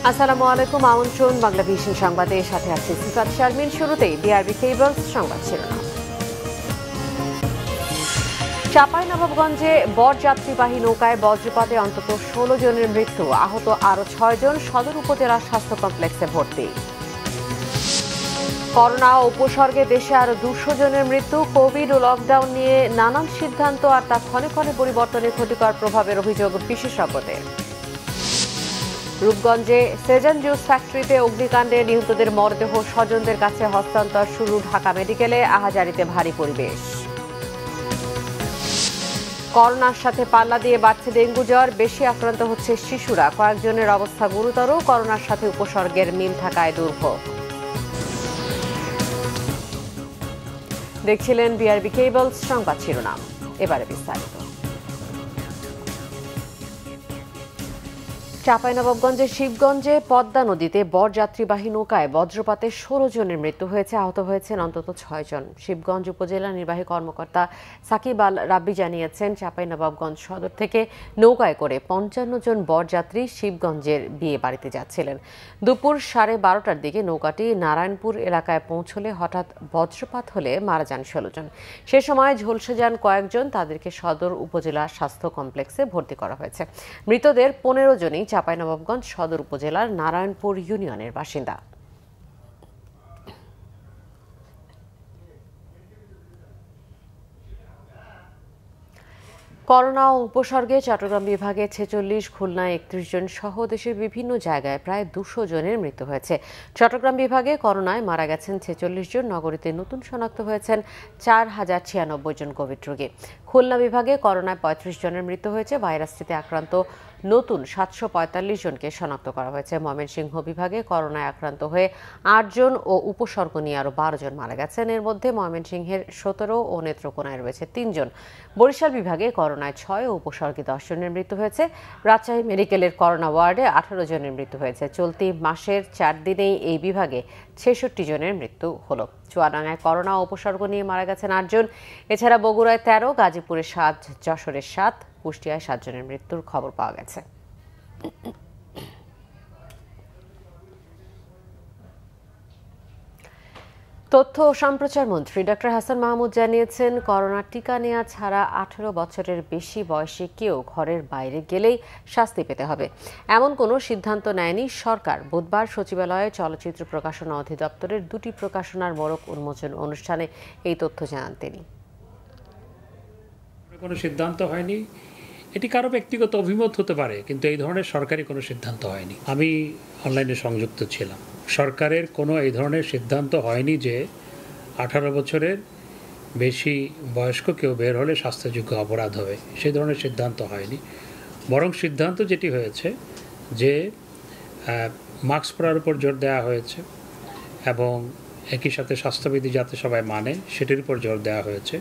আসসালামু আলাইকুম, আমন্ত্রণ বাংলা ভিশন সংবাদে, সাথে আছি সিফাত শারমিন। শুরুতেই বিআরবি কেবলস সংবাদ শিরোনাম। চাঁপাইনবাবগঞ্জে বরযাত্রীবাহী নৌকায় বজ্রপাতে অন্তত 16 জনের মৃত্যু, আহত আরও 6 জন। সদর উপজেলা স্বাস্থ্য কমপ্লেক্সে ভর্তি। করোনা উপসর্গে দেশে আরো 200 জনের মৃত্যু। কোভিড ও লকডাউন নিয়ে নানান সিদ্ধান্ত আর তা ক্ষণে ক্ষণে পরিবর্তনের ক্ষতিকর প্রভাবের অভিযোগ বিশেষজ্ঞদের। রূপগঞ্জে সেজান জুস ফ্যাক্টরিতে অগ্নিকাণ্ডে নিহতদের মরদেহ স্বজনদের কাছে হস্তান্তর শুরু। ঢাকা মেডিকেলে আহাজারিতে ভারী পরিবেশ। করোনার সাথে পাল্লা দিয়ে বাড়ছে ডেঙ্গু জ্বর, বেশি আক্রান্ত হচ্ছে শিশুরা। কয়েকজনের অবস্থা গুরুতর, করোনার সাথে উপসর্গের মিল থাকায় দুর্ভোগ। দেখছিলেন বিআরবি কেবলস সংবাদ শিরোনাম, এবারে বিস্তারিত। চাঁপাইনবাবগঞ্জের শিবগঞ্জে পদ্মা নদীতে বরযাত্রীবাহী নৌকায় বজ্রপাতে 16 জনের মৃত্যু হয়েছে, আহত হয়েছেন অন্তত 6 জন। শিবগঞ্জ উপজেলা নির্বাহী কর্মকর্তা সাকিব আল রাব্বি জানিয়েছেন, চাঁপাইনবাবগঞ্জ সদর থেকে নৌকায় করে 55 জন বরযাত্রী শিবগঞ্জের বিয়ে বাড়িতে যাচ্ছিলেন। দুপুর 12:30টার দিকে নৌকাটি নারায়ণপুর এলাকায় পৌঁছলে হঠাৎ বজ্রপাত হলে মারা যান 16 জন। সে সময় ঝলসে যান কয়েকজন, তাদেরকে সদর উপজেলা স্বাস্থ্য কমপ্লেক্সে ভর্তি করা হয়েছে। মৃতদের 15 জনই চাঁপাইনবাবগঞ্জ সদর উপজেলার নারায়ণপুর ইউনিয়নের বাসিন্দা। করোনা ও উপসর্গে চট্টগ্রাম বিভাগে 46, খুলনায় 31 জন সহ দেশের বিভিন্ন জায়গায় প্রায় 200 জনের মৃত্যু হয়েছে। চট্টগ্রাম বিভাগে করোনায় মারা গেছেন 46 জন। নগরীতে নতুন শনাক্ত হয়েছেন 4096 জন কোভিড রোগী। খুলনা বিভাগে করোনায় 35 জনের মৃত্যু হয়েছে। ভাইরাসটিতে আক্রান্ত নতুন 745 জনকে শনাক্ত করা হয়েছে। ময়মনসিংহ বিভাগে করোনায় আক্রান্ত হয়ে 8 জন ও উপসর্গ নিয়ে আরও 12 জন মারা গেছেন। এর মধ্যে ময়মনসিংহের 17 ও নেত্রকোনায় রয়েছে 3 জন। বরিশাল বিভাগে করোনায় 6 ও উপসর্গে 10 জনের মৃত্যু হয়েছে। রাজশাহী মেডিকেলের করোনা ওয়ার্ডে 18 জনের মৃত্যু হয়েছে। চলতি মাসের 4 দিনেই এই বিভাগে 66 জনের মৃত্যু হলো। চুয়াডাঙ্গায় করোনা উপসর্গ নিয়ে মারা গেছেন 8 জন। এছাড়া বগুড়ায় 13, গাজীপুরে 7, যশোরে 7, কুষ্টিয়ায় 7 জনের মৃত্যুর খবর পাওয়া গেছে। তথ্য ও সম্প্রচার মন্ত্রী ডক্টর হাসান মাহমুদ জানিয়েছেন, করোনার টিকা নেওয়া ছাড়া 18 বছরের বেশি বয়সী কেউ ঘরের বাইরে গেলেই শাস্তি পেতে হবে, এমন কোনো সিদ্ধান্ত নেয়নি সরকার। বুধবার সচিবালয়ে চলচ্চিত্র প্রকাশনা অধিদপ্তরের 2টি প্রকাশনার মোড়ক উন্মোচন অনুষ্ঠানে এই তথ্য জানান তিনি। কোনো সিদ্ধান্ত হয়নি, এটি কারো ব্যক্তিগত অভিমত হতে পারে, কিন্তু এই ধরনের সরকারি কোনো সিদ্ধান্ত হয়নি। আমি অনলাইনে সংযুক্ত ছিলাম। সরকারের কোনো এই ধরনের সিদ্ধান্ত হয়নি যে 18 বছরের বেশি বয়স্ক কেউ বের হলে শাস্তিযোগ্য অপরাধ হবে, সেই ধরনের সিদ্ধান্ত হয়নি। বরং সিদ্ধান্ত যেটি হয়েছে যে মাস্ক পরার উপর জোর দেওয়া হয়েছে এবং একই সাথে স্বাস্থ্যবিধি যাতে সবাই মানে সেটির উপর জোর দেওয়া হয়েছে।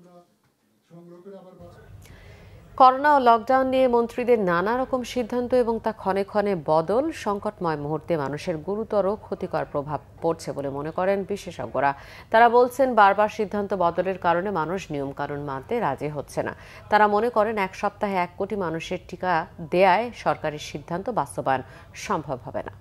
করোনা ও লকডাউন নিয়ে মন্ত্রীদের নানা রকম সিদ্ধান্ত এবং তা ক্ষণে ক্ষণে বদল সংকটময় মুহূর্তে মানুষের গুরুতর ক্ষতিকর প্রভাব পড়ছে বলে মনে করেন বিশেষজ্ঞরা। তারা বলছেন, বারবার সিদ্ধান্ত বদলের কারণে মানুষ নিয়মকানুন মানতে রাজি হচ্ছে না। তারা মনে করেন 1 সপ্তাহে 1 কোটি মানুষের টিকা দেয়ায় সরকারি সিদ্ধান্ত বাস্তবায়ন সম্ভব হবে না।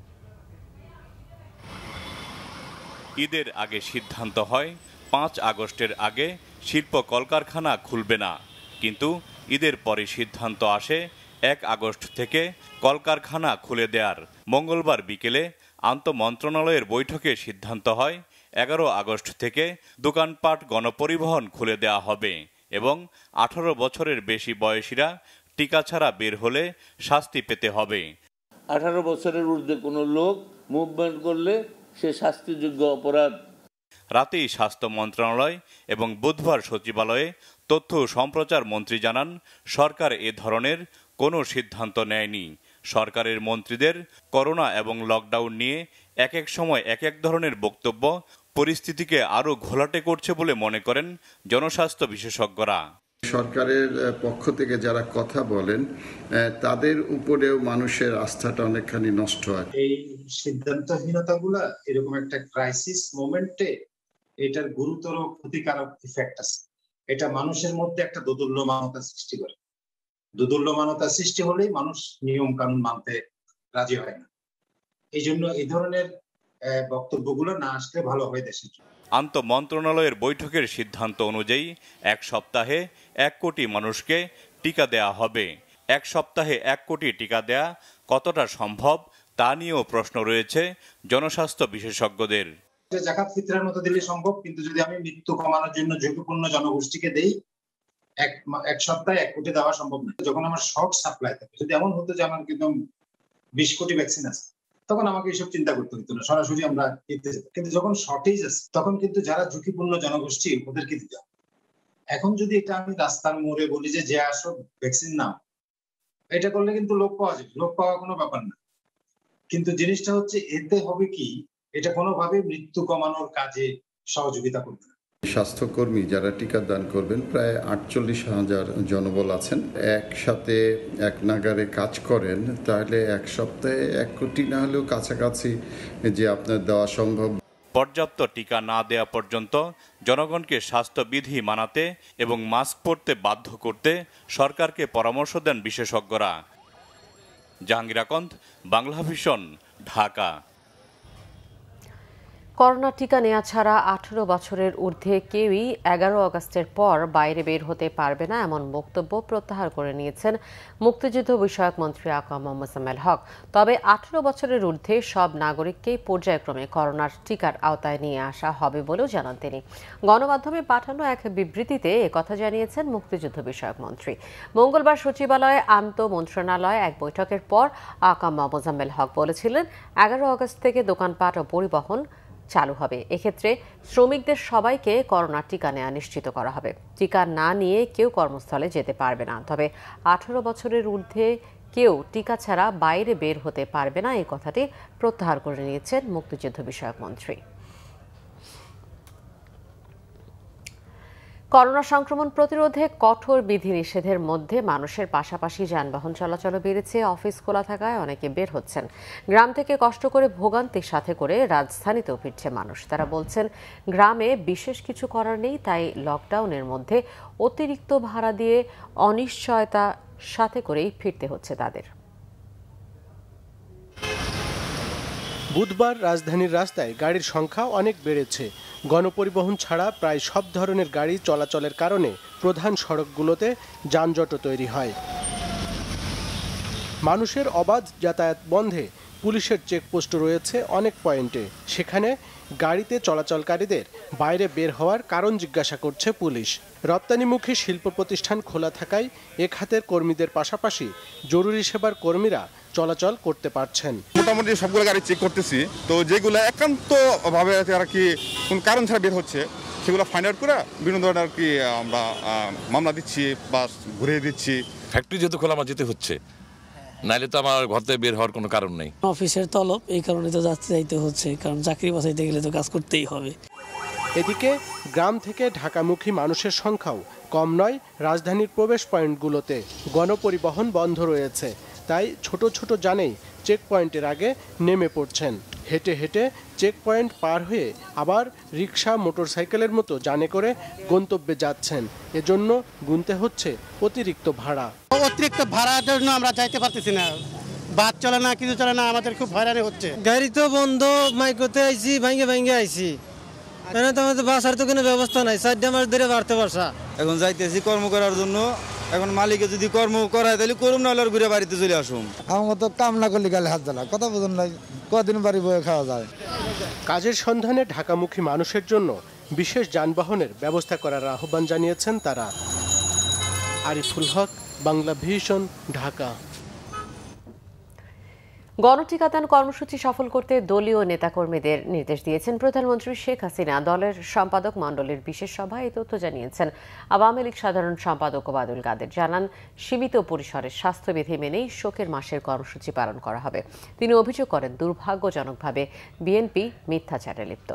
ঈদের আগে সিদ্ধান্ত হয় 5 আগস্টের আগে শিল্প কলকারখানা খুলবে না, কিন্তু ঈদের পরে সিদ্ধান্ত আসে 1 আগস্ট থেকে কলকারখানা খুলে দেওয়ার। মঙ্গলবার বিকেলে আন্তঃমন্ত্রণালয়ের বৈঠকে সিদ্ধান্ত হয় 11 আগস্ট থেকে দোকানপাট, গণপরিবহন খুলে দেওয়া হবে এবং 18 বছরের বেশি বয়সীরা টিকা ছাড়া বের হলে শাস্তি পেতে হবে। 18 বছরের ঊর্ধ্বে কোনো লোক মুভমেন্ট করলে সে শাস্তিযোগ্য অপরাধ। রাতেই স্বাস্থ্য মন্ত্রণালয় এবং বুধবার সচিবালয়ে তথ্য ও সম্প্রচার মন্ত্রী জানান, সরকার এ ধরনের কোনো সিদ্ধান্ত নেয়নি। সরকারের মন্ত্রীদের করোনা এবং লকডাউন নিয়ে এক এক সময় এক এক ধরনের বক্তব্য পরিস্থিতিকে আরও ঘোলাটে করছে বলে মনে করেন জনস্বাস্থ্য বিশেষজ্ঞরা। সরকারের পক্ষ থেকে যারা কথা বলেন তাদের উপরেও মানুষের আস্থাটা অনেকখানি নষ্ট হয়। এই সিদ্ধান্তহীনতাগুলা এরকম একটা ক্রাইসিস মোমেন্টে এটার গুরুতর ক্ষতিকারক ইফেক্ট আছে। এটা মানুষের মধ্যে একটা দোদুল্যমানতা সৃষ্টি করে। দোদুল্যমানতা সৃষ্টি হলেই মানুষ নিয়ম কানুন মানতে রাজি হয় না। এই জন্য এই ধরনের বক্তব্যগুলো না আসলে ভালো হয় দেশের জন্য। আন্তঃমন্ত্রণালয়ের বৈঠকের সিদ্ধান্ত অনুযায়ী 1 সপ্তাহে 1 কোটি মানুষকে টিকা দেয়া হবে। 1 সপ্তাহে 1 কোটি টিকা দেয়া কতটা সম্ভব তা নিয়েও প্রশ্ন রয়েছে জনস্বাস্থ্য বিশেষজ্ঞদের। যাকাত ফিতরার মতো দিলে সম্ভব, কিন্তু যদি আমি মৃত্যু কমানোর জন্য ঝুঁকিপূর্ণ জনগোষ্ঠীকে দেই, এক সপ্তাহে 1 কোটি দেওয়া সম্ভব না। যখন আমার শর্ট সাপ্লাই থাকে, যদি এমন হতো যে আমার একদম 20 কোটি ভ্যাকসিন আছে, তখন আমাকে এইসব চিন্তা করতে হতো না, সরাসরি আমরা দিতে যেতাম। কিন্তু যখন শর্টেজ আছে, তখন কিন্তু যারা ঝুঁকিপূর্ণ জনগোষ্ঠী ওদেরকে দিতে হবে। এখন যদি এটা আমি রাস্তার মোড়ে বলি যে আসো ভ্যাকসিন নাও, এটা করলে কিন্তু লোক পাওয়া যাবে, লোক পাওয়া কোনো ব্যাপার না। কিন্তু জিনিসটা হচ্ছে এতে হবে কি, এটা কোনোভাবে মৃত্যু কমানোর কাজে সহযোগিতা করবে না। স্বাস্থ্যকর্মী যারা টিকাদান করবেন প্রায় 48,000 জনবল আছেন, একসাথে এক নাগারে কাজ করেন, তাহলে 1 সপ্তাহে 1 কোটি না হলেও কাছাকাছি যে আপনার দেওয়া সম্ভব। পর্যাপ্ত টিকা না দেয়া পর্যন্ত জনগণকে স্বাস্থ্যবিধি মানাতে এবং মাস্ক পরতে বাধ্য করতে সরকারকে পরামর্শ দেন বিশেষজ্ঞরা। জাহাঙ্গীর আকন্দ, বাংলা ভিশন, ঢাকা। করোনা টিকা নেওয়া ছাড়া 18 বছরের ঊর্ধ্বে কেউই 11 আগস্টের পর বাইরে বের হতে পারবে না, এমন বক্তব্য প্রত্যাহার করে নিয়েছেন মুক্তিযুদ্ধ বিষয়ক মন্ত্রী আকা মোজাম্মেল হক। তবে 18 বছরের ঊর্ধ্বে সব নাগরিককেই পর্যায়ক্রমে করোনার টিকার আওতায় নিয়ে আসা হবে বলেও জানান তিনি। গণমাধ্যমে পাঠানো এক বিবৃতিতে একথা জানিয়েছেন মুক্তিযুদ্ধ বিষয়ক মন্ত্রী। মঙ্গলবার সচিবালয়ে আন্তঃমন্ত্রণালয় এক বৈঠকের পর আকা মোজাম্মেল হক বলেছিলেন, 11 আগস্ট থেকে দোকানপাট ও পরিবহন চালু হবে। এক্ষেত্রে শ্রমিকদের সবাইকে করোনা টিকা নেওয়া নিশ্চিত করা হবে। টিকা না নিয়ে কেউ কর্মস্থলে যেতে পারবে না। তবে 18 বছরের ঊর্ধ্বে কেউ টিকা ছাড়া বাইরে বের হতে পারবে না, এই কথাটি প্রত্যাহার করে নিয়েছেন মুক্তিযুদ্ধ বিষয়ক মন্ত্রী। করোনা সংক্রমণ প্রতিরোধে কঠোর বিধিনিষেধের মধ্যে মানুষের পাশাপাশি যানবাহন চলাচলও বেড়েছে। অফিস খোলা থাকায় অনেকে বের হচ্ছেন। গ্রাম থেকে কষ্ট করে ভোগান্তির সাথে করে রাজধানীতেও ফিরছে মানুষ। তারা বলছেন, গ্রামে বিশেষ কিছু করার নেই, তাই লকডাউনের মধ্যে অতিরিক্ত ভাড়া দিয়ে অনিশ্চয়তা সাথে করেই ফিরতে হচ্ছে তাদের। বুধবার রাজধানীর রাস্তায় গাড়ির সংখ্যা অনেক বেড়েছে। গণপরিবহন ছাড়া প্রায় সব ধরনের গাড়ি চলাচলের কারণে প্রধান সড়কগুলোতে যানজটও তৈরি হয়। মানুষের অবাধ যাতায়াত বন্ধে পুলিশের চেকপোস্ট রয়েছে অনেক পয়েন্টে। সেখানে গাড়িতে চলাচলকারীদের বাইরে বের হওয়ার কারণ জিজ্ঞাসা করছে পুলিশ। রপ্তানিমুখী শিল্প প্রতিষ্ঠান খোলা থাকায় এ খাতের কর্মীদের পাশাপাশি জরুরি সেবার কর্মীরা চলাচল করতে পারছেন। মোটামুটি সবগুলো গাড়ি চেক করতেছি, তো যেগুলো একান্ত ভাবে আর কি কোন কারণ ছাড়া বের হচ্ছে সেগুলো ফাইন্ড আউট করে বিভিন্ন ধরনের আর কি আমরা মামলা দিচ্ছি বা ঘুরিয়ে দিচ্ছি। ফ্যাক্টরি যেহেতু খোলা আমার যেতে হচ্ছে, নাইলে তো আমার ঘর থেকে বের হওয়ার কোনো কারণ নেই। অফিসের তলব, এই কারণে তো যাইতে হচ্ছে, কারণ চাকরি বাঁচাইতে গেলে তো কাজ করতেই হবে। এদিকে গ্রাম থেকে ঢাকামুখী মানুষের সংখ্যাও কম নয়। রাজধানীর প্রবেশ পয়েন্টগুলোতে গণপরিবহন বন্ধ রয়েছে, তাই ছোট ছোট যানেই চেক পয়েন্টের আগে নেমে পড়ছেন। হেঁটে হেঁটে চেক পয়েন্ট পার হয়ে আবার রিক্সা, মোটরসাইকেলের মতো যানে করে গন্তব্যে যাচ্ছেন। এজন্য গুনতে হচ্ছে অতিরিক্ত ভাড়া। অতিরিক্ত ভাড়ার জন্য আমরা যাইতে পারতেছি না, বাস চলে না, কিছু চলে না, আমাদের খুব হয়রানি হচ্ছে। গাড়ি তো বন্ধ, মাইকোতে আইছি, ভাঙ্গে আইছি, তো আমাদের বাসার তো কোনো ব্যবস্থা নাই, 4 মাস ধরে বাড়তে বসা। এখন যাইতেছি কর্ম করার জন্য, এখন মালিকে যদি কর্ম করায় তাহলে করুম, না হলে ঘুরে বাড়িতে চলে আসুন। আমার তো কাম না করলে গালে হাত জ্বালা, কথা বুঝুন নাই, কদিন বাড়ি বয়ে খাওয়া যায়। কাজের সন্ধানে ঢাকামুখী মানুষের জন্য বিশেষ যানবাহনের ব্যবস্থা করার আহ্বান জানিয়েছেন তারা। আরিফুল হক, বাংলা ভিশন, ঢাকা। গণটিকাদান কর্মসূচি সফল করতে দলীয় নেতাকর্মীদের নির্দেশ দিয়েছেন প্রধানমন্ত্রী শেখ হাসিনা। দলের সম্পাদক মণ্ডলীর বিশেষ সভায় এই তথ্য জানিয়েছেন আওয়ামী লীগ সাধারণ সম্পাদক ওবায়দুল কাদের। জানান, সীমিত পরিসরে স্বাস্থ্যবিধি মেনেই শোকের মাসের কর্মসূচি পালন করা হবে। তিনি অভিযোগ করেন, দুর্ভাগ্যজনকভাবে বিএনপি মিথ্যাচারে লিপ্ত।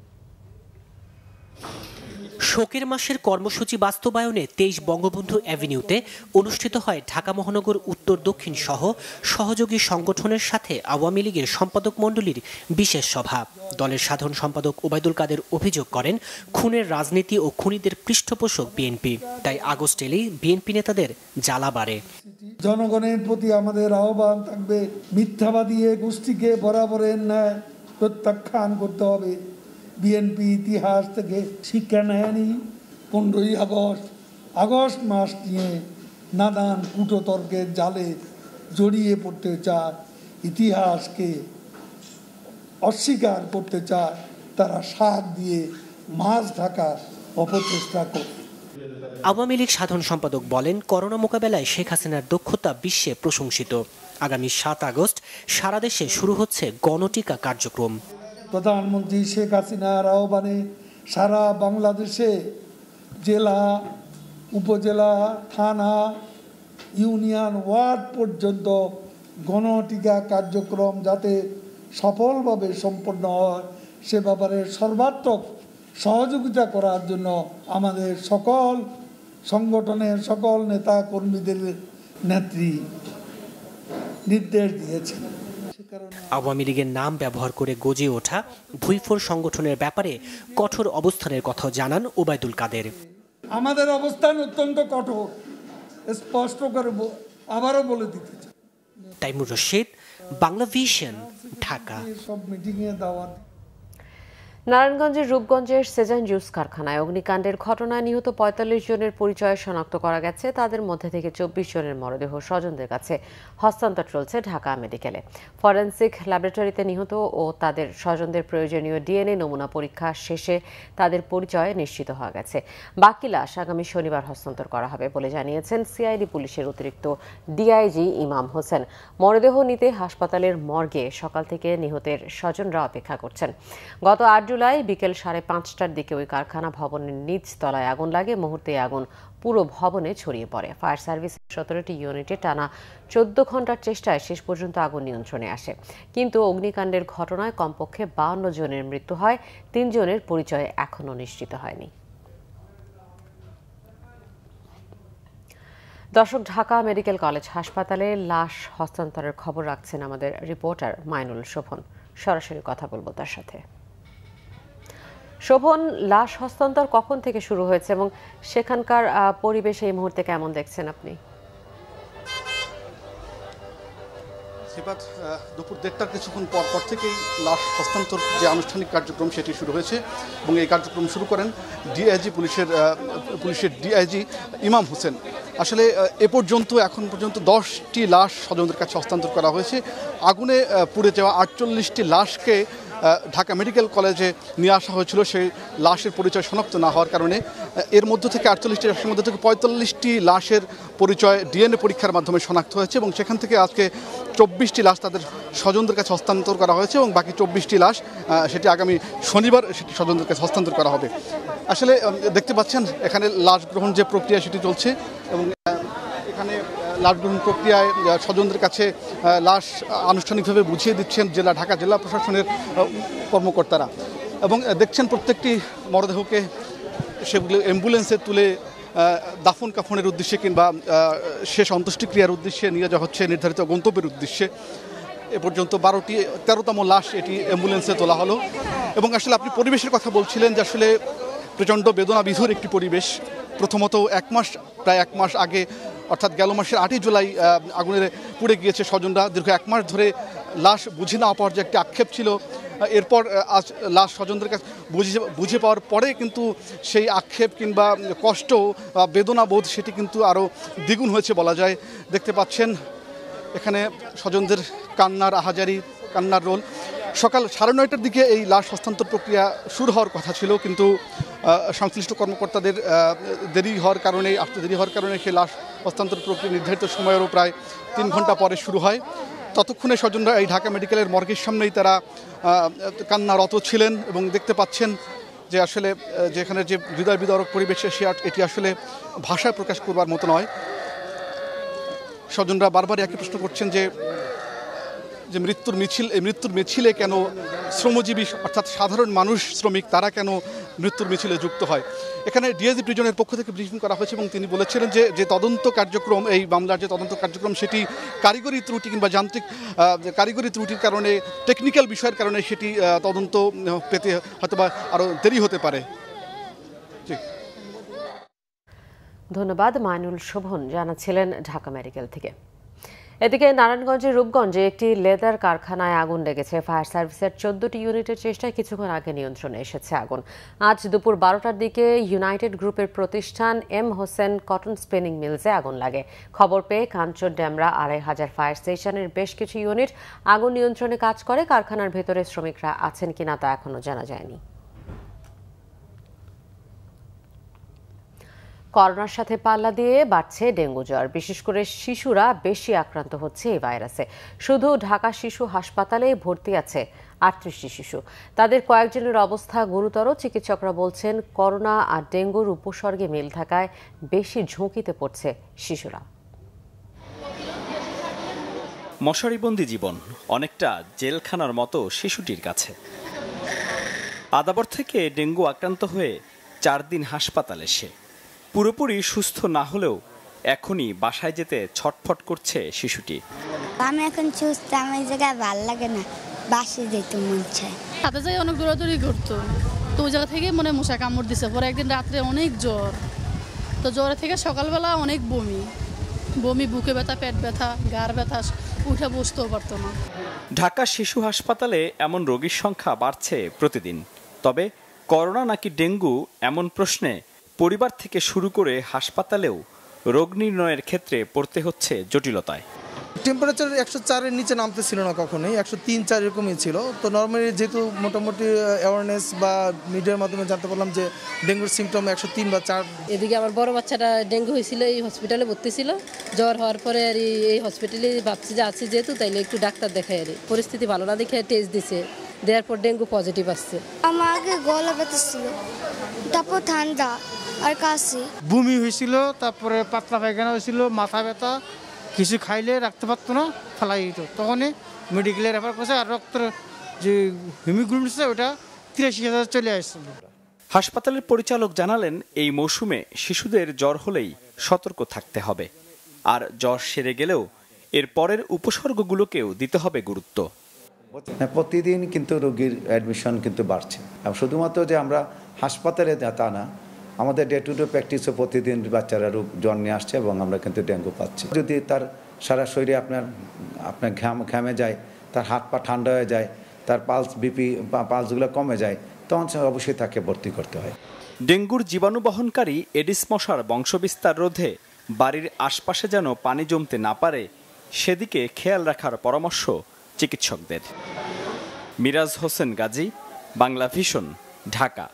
শোকের মাসের কর্মসূচি বাস্তবায়নে 23 বঙ্গবন্ধু অ্যাভিনিউতে অনুষ্ঠিত হয় ঢাকা মহানগর উত্তর দক্ষিণ সহ সহযোগী সংগঠনের সাথে আওয়ামী লীগের সম্পাদক মণ্ডলীর বিশেষ সভা। দলের সাধারণ সম্পাদক ওবায়দুল কাদের অভিযোগ করেন, খুনের রাজনীতি ও খুনিদের পৃষ্ঠপোষক বিএনপি, তাই আগস্ট এলেই বিএনপি নেতাদের জ্বালা বাড়ে। জনগণের প্রতি আমাদের আহ্বান থাকবে, মিথ্যাবাদী এ গোষ্ঠীকে বরাবরের ন্যায় প্রত্যাখ্যান করতে হবে। বিএনপি ইতিহাস থেকে শিক্ষা নেয়নি। 15ই আগস্ট মাস নিয়ে নানান কূটতর্কের জালে জড়িয়ে পড়তে চায়, ইতিহাসকে অস্বীকার করতে চায়, তারা শাক দিয়ে মাছ ঢাকার অপচেষ্টা করে। আওয়ামী লীগ সাধারণ সম্পাদক বলেন, করোনা মোকাবেলায় শেখ হাসিনার দক্ষতা বিশ্বে প্রশংসিত। আগামী 7 আগস্ট সারা দেশে শুরু হচ্ছে গণটিকা কার্যক্রম। প্রধানমন্ত্রী শেখ হাসিনার আহ্বানে সারা বাংলাদেশে জেলা, উপজেলা, থানা, ইউনিয়ন, ওয়ার্ড পর্যন্ত গণটিকা কার্যক্রম যাতে সফলভাবে সম্পন্ন হয় সে ব্যাপারে সর্বাত্মক সহযোগিতা করার জন্য আমাদের সকল সংগঠনের সকল নেতা কর্মীদের নেত্রী নির্দেশ দিয়েছেন। আওয়ামী লীগের নাম ব্যবহার করে গজে ওঠা ভুইফোর সংগঠনের ব্যাপারে কঠোর অবস্থানের কথা জানান ওবায়দুল কাদের। আমাদের অবস্থান অত্যন্ত কঠোর, স্পষ্ট করে আবারও বলে দিতে চাই। তাইমুর রশিদ, বাংলা ভিশন, ঢাকা। সব মিটিংয়ে দাওয়াত। নারায়ণগঞ্জের রূপগঞ্জের সেজান জুস কারখানায় অগ্নিকাণ্ডের ঘটনায় নিহত ৪৫ জনের পরিচয় শনাক্ত করা গেছে। তাদের মধ্যে থেকে ২৪ জনের মরদেহ স্বজনদের কাছে হস্তান্তর চলছে ঢাকা মেডিকেলে। ফরেনসিক ল্যাবরেটরিতে নিহত ও তাদের স্বজনদের প্রয়োজনীয় ডিএনএ নমুনা পরীক্ষা শেষে তাদের পরিচয় নিশ্চিত হওয়া গেছে। বাকি লাশ আগামী শনিবার হস্তান্তর করা হবে বলে জানিয়েছেন সিআইডি পুলিশের অতিরিক্ত ডিআইজি ইমাম হোসেন। মরদেহ নিতে হাসপাতালের মর্গে সকাল থেকে নিহতের স্বজনরা অপেক্ষা করছেন। গত ৮ জুলাই বিকেল ৫:৩০টার দিকে ওই কারখানা ভবনের নিচ তলায় আগুন লাগে। মুহূর্তে আগুন পুরো ভবনে ছড়িয়ে পড়ে। ফায়ার সার্ভিস ১৭টি ইউনিটে টানা ১৪ ঘন্টার চেষ্টায় শেষ পর্যন্ত আগুন নিয়ন্ত্রণে আসে। কিন্তু অগ্নিকাণ্ডের ঘটনায় কমপক্ষে ৫২ জনের মৃত্যু হয়, ৩ জনের পরিচয় এখনও নিশ্চিত হয়নি। দর্শক, ঢাকা মেডিকেল কলেজ হাসপাতালে লাশ হস্তান্তরের খবর রাখছেন আমাদের রিপোর্টার মাইনুল শোভন। সরাসরি কথা বলবো তার সাথে। শোভন, লাশ হস্তান্তর কখন থেকে শুরু হয়েছে এবং সেখানকার পরিবেশ এই মুহূর্তে কেমন দেখছেন আপনি? দুপুর ১:৩০টার কিছুক্ষণ পর থেকেই লাশ হস্তান্তর যে আনুষ্ঠানিক কার্যক্রম সেটি শুরু হয়েছে এবং এই কার্যক্রম শুরু করেন ডিআইজি পুলিশের ডিআইজি ইমাম হোসেন। আসলে এখন পর্যন্ত 10টি লাশ স্বজনদের কাছে হস্তান্তর করা হয়েছে। আগুনে পুড়ে যাওয়া 48টি লাশকে ঢাকা মেডিকেল কলেজে নিয়ে আসা হয়েছিল। সেই লাশের পরিচয় শনাক্ত না হওয়ার কারণে এর মধ্য থেকে 48টি লাশের মধ্যে থেকে 45টি লাশের পরিচয় ডিএনএ পরীক্ষার মাধ্যমে শনাক্ত হয়েছে এবং সেখান থেকে আজকে 24টি লাশ তাদের স্বজনদের কাছে হস্তান্তর করা হয়েছে এবং বাকি 24টি লাশ সেটি আগামী শনিবার সেটি স্বজনদের কাছে হস্তান্তর করা হবে। আসলে দেখতে পাচ্ছেন এখানে লাশ গ্রহণ যে প্রক্রিয়া সেটি চলছে এবং এখানে লাশ গ্রহণ প্রক্রিয়ায় স্বজনদের কাছে লাশ আনুষ্ঠানিকভাবে বুঝিয়ে দিচ্ছেন ঢাকা জেলা প্রশাসনের কর্মকর্তারা এবং দেখছেন প্রত্যেকটি মরদেহকে সেগুলো অ্যাম্বুলেন্সে তুলে দাফন কাফনের উদ্দেশ্যে কিংবা শেষ অন্ত্যেষ্টিক্রিয়ার উদ্দেশ্যে নিয়ে যাওয়া হচ্ছে নির্ধারিত গন্তব্যের উদ্দেশ্যে। এ পর্যন্ত 13তম লাশ এটি অ্যাম্বুলেন্সে তোলা হলো এবং আসলে আপনি পরিবেশের কথা বলছিলেন যে আসলে প্রচণ্ড বেদনাবিধুর একটি পরিবেশ। প্রথমত প্রায় এক মাস আগে অর্থাৎ গেল মাসের 8ই জুলাই আগুনে পুড়ে গিয়েছে স্বজনরা। দীর্ঘ 1 মাস ধরে লাশ বুঝে না পাওয়ার যে একটি আক্ষেপ ছিল, এরপর আজ লাশ স্বজনদের কাছে বুঝে পাওয়ার পরে কিন্তু সেই আক্ষেপ কিংবা কষ্ট বা বেদনাবোধ সেটি কিন্তু আরও দ্বিগুণ হয়েছে বলা যায়। দেখতে পাচ্ছেন এখানে স্বজনদের কান্নার আহাজারি, কান্নার রোল। সকাল 9:30টার দিকে এই লাশ হস্তান্তর প্রক্রিয়া শুরু হওয়ার কথা ছিল, কিন্তু সংশ্লিষ্ট কর্মকর্তাদের দেরি হওয়ার কারণে সেই লাশ হস্তান্তর প্রক্রিয়া নির্ধারিত সময়েরও প্রায় 3 ঘন্টা পরে শুরু হয়। ততক্ষণে স্বজনরা এই ঢাকা মেডিকেলের মর্গের সামনেই তারা কান্নারত ছিলেন এবং দেখতে পাচ্ছেন যে আসলে যেখানে যে হৃদয় বিদারক পরিবেশে এটি আসলে ভাষায় প্রকাশ করবার মতো নয়। স্বজনরা বারবার একই প্রশ্ন করছেন যে মৃত্যুর মিছিলে কেন শ্রমজীবী অর্থাৎ সাধারণ মানুষ, শ্রমিক, তারা কেন মৃত্যুর মিছিলে যুক্ত হয়। এখানে ডিআইজি প্রিজনের পক্ষ থেকে ব্রিফিং করা হয়েছে এবং তিনি বলেছিলেন যে তদন্ত কার্যক্রম, এই মামলার যে তদন্ত কার্যক্রম সেটি কারিগরি ত্রুটি কিংবা যান্ত্রিক কারিগরি ত্রুটির কারণে, টেকনিক্যাল বিষয়ের কারণে সেটি তদন্ত পেতে হয়তো বা আরও দেরি হতে পারে। ধন্যবাদ মাইনুল শোভন জানাচ্ছিলেন ঢাকা মেডিকেল থেকে। এদিকে নারায়ণগঞ্জের রূপগঞ্জে একটি লেদার কারখানায় আগুন লেগেছে। ফায়ার সার্ভিসের 14টি ইউনিটের চেষ্টায় কিছুক্ষণ আগে নিয়ন্ত্রণে এসেছে আগুন। আজ দুপুর 12টার দিকে ইউনাইটেড গ্রুপের প্রতিষ্ঠান এম হোসেন কটন স্পিনিং মিলসে আগুন লাগে। খবর পেয়ে কাঞ্চন ড্যামরা 2500 ফায়ার স্টেশনের বেশ কিছু ইউনিট আগুন নিয়ন্ত্রণে কাজ করে। কারখানার ভেতরে শ্রমিকরা আছেন কিনা তা এখনো জানা যায়নি। করোনার সাথে পাল্লা দিয়ে বাড়ছে ডেঙ্গু জ্বর। বিশেষ করে শিশুরা বেশি আক্রান্ত হচ্ছে এই ভাইরাসে। শুধু ঢাকা শিশু হাসপাতালে ভর্তি আছে 38টি শিশু। তাদের কয়েকজনের অবস্থা গুরুতর। চিকিৎসকরা বলছেন করোনা আর ডেঙ্গুর উপসর্গে মিল থাকায় বেশি ঝুঁকিতে পড়ছে শিশুরা। মশারিবন্দি জীবন অনেকটা জেলখানার মতো শিশুটির কাছে। আদাবর থেকে ডেঙ্গু আক্রান্ত হয়ে 4 দিন হাসপাতালে সে। পুরোপুরি সুস্থ না হলেও এখনই বাসায় যেতে ছটফট করছে শিশুটি। আমি এখন সুস্থ, আমার এই জায়গায় ভালো লাগে না, বাসায় যেতে মন চায়। হাতে যাই অনেক দৌড়াদৌড়ি করতো, তো ওই জায়গা থেকে মনে মশা কামড় দিছে। পরে একদিন রাত্রে অনেক জ্বর, তো জ্বরে থেকে সকালবেলা অনেক বমি, বুকে ব্যথা, পেট ব্যথা, গাড় ব্যথা, উঠে বসতেও পারতো না। ঢাকা শিশু হাসপাতালে এমন রোগীর সংখ্যা বাড়ছে প্রতিদিন। তবে করোনা নাকি ডেঙ্গু এমন প্রশ্নে পরিবার থেকে শুরু করে হাসপাতালেও রোগ নির্ণয়ের ক্ষেত্রে পড়তে হচ্ছে জটিলতায়। টেম্পারেচার 104-এর নিচে নামতে ছিল না কখনোই, 103-4 এরকমই ছিল। তো নর্মালি যেহেতু মোটামুটি অ্যাওয়ারনেস বা মিডিয়ার মাধ্যমে জানতে পারলাম যে ডেঙ্গুর সিমটম 103 বা 4। এদিকে আমার বড় বাচ্চাটা ডেঙ্গু হয়েছিল, এই হসপিটালে ভর্তি ছিল। জ্বর হওয়ার পরে আর এই হসপিটালে ভাবছি যে আছি যেহেতু, তাইলে একটু ডাক্তার দেখাই। আর পরিস্থিতি ভালো না দেখে টেস্ট দিছে, দেওয়ার পর ডেঙ্গু পজিটিভ আসছে। আমার আগে গলা ব্যথা ছিল, তারপর ঠান্ডা আর কাশি, বমি হয়েছিল, তারপরে পাতলা পায়খানা হয়েছিল, মাথা ব্যথা, কিছু খাইলে রাখতে পারতো না, ফেলাই দিত। তখনই মেডিকেলে রেফার করছে, আর রক্তের যে হিমোগ্লোবিন আছে ওটা 83,000 চলে আসছিল। হাসপাতালের পরিচালক জানালেন, এই মৌসুমে শিশুদের জ্বর হলেই সতর্ক থাকতে হবে, আর জ্বর সেরে গেলেও এর পরের উপসর্গগুলোকেও দিতে হবে গুরুত্ব। প্রতিদিন কিন্তু রোগীর অ্যাডমিশন কিন্তু বাড়ছে। শুধুমাত্র যে আমরা হাসপাতালে তা না, আমাদের ডে টু ডে প্র্যাকটিসও প্রতিদিন বাচ্চারা জ্বর নিয়ে আসছে এবং আমরা কিন্তু ডেঙ্গু পাচ্ছি। যদি তার সারা শরীরে আপনার ঘামে যায়, তার হাত পা ঠান্ডা হয়ে যায়, তার বিপি পালসগুলো কমে যায়, তখন অবশ্যই তাকে ভর্তি করতে হয়। ডেঙ্গুর জীবাণু বহনকারী এডিস মশার বংশবিস্তার রোধে বাড়ির আশপাশে যেন পানি জমতে না পারে সেদিকে খেয়াল রাখার পরামর্শ চিকিৎসকদের। মিরাজ হোসেন গাজী, বাংলা ভিশন, ঢাকা।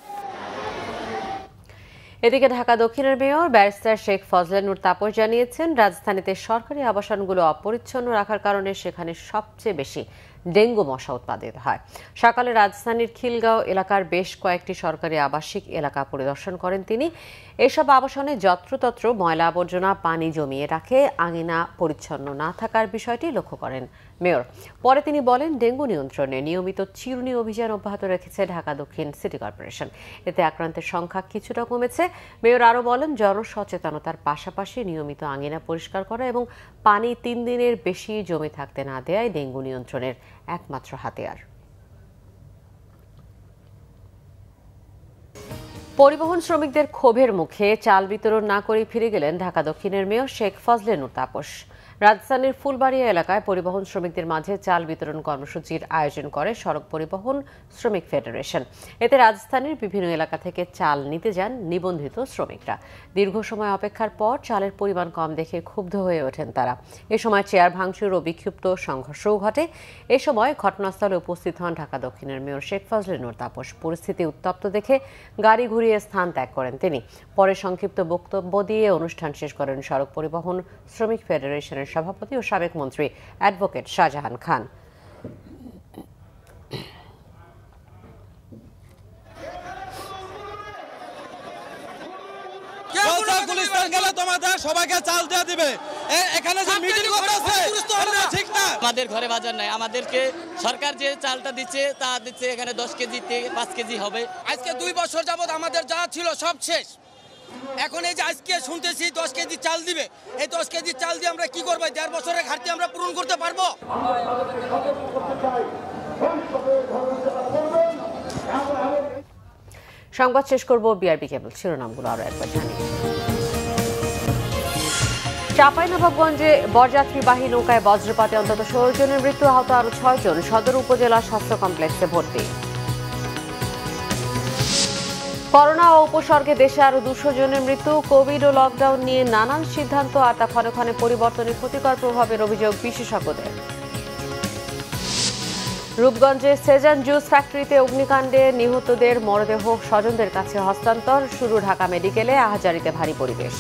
এদিকে ঢাকা দক্ষিণের মেয়র ব্যারিস্টার শেখ ফজলে নূর তাপস জানিয়েছেন, রাজধানীতে সরকারি আবাসনগুলো অপরিচ্ছন্ন রাখার কারণে সেখানে সবচেয়ে বেশি ডেঙ্গু মশা উৎপাদিত হয়। সকালে রাজধানীর খিলগাঁও এলাকার বেশ কয়েকটি সরকারি আবাসিক এলাকা পরিদর্শন করেন তিনি। এসব আবাসনে যত্রতত্র ময়লা আবর্জনা পানি জমিয়ে রাখে, আঙিনা পরিচ্ছন্ন না থাকার বিষয়টি লক্ষ্য করেন মেয়র। পরে তিনি বলেন, ডেঙ্গু নিয়ন্ত্রণে নিয়মিত চিরুনি অভিযান অব্যাহত রেখেছে ঢাকা দক্ষিণ সিটি কর্পোরেশন। এতে আক্রান্তের সংখ্যা কিছুটা কমেছে। মেয়র আরও বলেন, জনসচেতনতার পাশাপাশি নিয়মিত আঙিনা পরিষ্কার করা এবং পানি 3 দিনের বেশি জমে থাকতে না দেয়াই ডেঙ্গু নিয়ন্ত্রণের একমাত্র হাতিয়ার। পরিবহন শ্রমিকদের ক্ষোভের মুখে চাল বিতরণ না করে ফিরে গেলেন ঢাকা দক্ষিণের মেয়র শেখ ফজলে নূর তাপস। রাজধানীর ফুলবাড়িয়া এলাকায় পরিবহন শ্রমিকদের মাঝে চাল বিতরণ কর্মসূচির আয়োজন করে সড়ক পরিবহন শ্রমিক ফেডারেশন। এতে রাজধানীর বিভিন্ন এলাকা থেকে চাল নিতে যান নিবন্ধিত শ্রমিকরা। দীর্ঘ সময় অপেক্ষার পর চালের পরিমাণ কম দেখে ক্ষুব্ধ হয়ে ওঠেন তারা। এ সময় চেয়ার ভাঙচুর ও বিক্ষিপ্ত সংঘর্ষও ঘটে। এ সময় ঘটনাস্থলে উপস্থিত হন ঢাকা দক্ষিণের মেয়র শেখ ফজলে নূর তাপস। পরিস্থিতি উত্তপ্ত দেখে গাড়ি ঘুরিয়ে স্থান ত্যাগ করেন তিনি। পরে সংক্ষিপ্ত বক্তব্য দিয়ে অনুষ্ঠান শেষ করেন সড়ক পরিবহন শ্রমিক ফেডারেশনের সভাপতি ও সাবেক মন্ত্রী অ্যাডভোকেট শাহজাহান খান। আমাদের ঘরে বাজার নাই, আমাদেরকে সরকার যে চালটা দিচ্ছে তা দিচ্ছে এখানে 10 কেজি 5 কেজি হবে। আজকে 2 বছর যাবত আমাদের যা ছিল সব শেষ। এখন এই যে আজকে শুনতেছি 10 কেজি চাল দিবে, এই 10 কেজি চাল দিয়ে আমরা কি করবো? 1.5 বছরের ঘাটতি আমরা পূরণ করতে পারবো? সংবাদ শেষ করব বিআরবি কেবল শিরোনামগুলো আরো একবার জানিয়ে। চাঁপাইনবাবগঞ্জে বরযাত্রীবাহী নৌকায় বজ্রপাতে অন্তত 16 জনের মৃত্যু, আহত আরো 6 জন। সদর উপজেলা স্বাস্থ্য কমপ্লেক্সে ভর্তি। করোনা ও উপসর্গে দেশে আরো 200 জনের মৃত্যু। কোভিড ও লকডাউন নিয়ে নানান সিদ্ধান্ত আর তা ক্ষণে ক্ষণে পরিবর্তনের ক্ষতিকর প্রভাবের অভিযোগ বিশেষজ্ঞদের। রূপগঞ্জে সেজান জুস ফ্যাক্টরিতে অগ্নিকাণ্ডে নিহতদের মরদেহ স্বজনদের কাছে হস্তান্তর শুরু। ঢাকা মেডিকেলে আহাজারিতে ভারী পরিবেশ।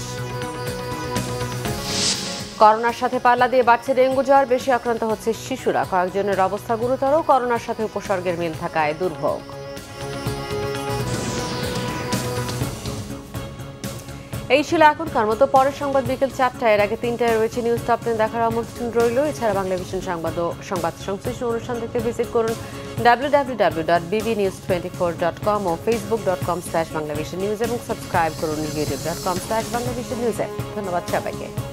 করোনার সাথে পাল্লা দিয়ে বাড়ছে ডেঙ্গু জ্বর, বেশি আক্রান্ত হচ্ছে শিশুরা। কয়েকজনের অবস্থা গুরুতর, করোনার সাথে উপসর্গের মিল থাকায় দুর্ভোগ। এই ছিল এখনকার মতো। পরের সংবাদ বিকেল 4টায়, এর আগে 3টায় রয়েছে নিউজ টপ 10 দেখার আমন্ত্রণ রইল। এছাড়া বাংলাভিশন সংবাদ সংশ্লিষ্ট অনুষ্ঠান দেখতে ভিজিট করুন www.bbnews24.com ও facebook.com/banglavishnnews এবং সাবস্ক্রাইব করুন youtube.com/banglavishnnews। ধন্যবাদ সবাইকে।